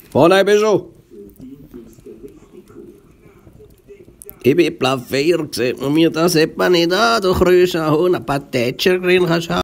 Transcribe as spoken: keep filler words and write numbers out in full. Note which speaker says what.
Speaker 1: Vorne bist du. Ich bin Plaffer, sieht man mir das etwa nicht an, du Kröscher, ein Patetscher drin kannst haben.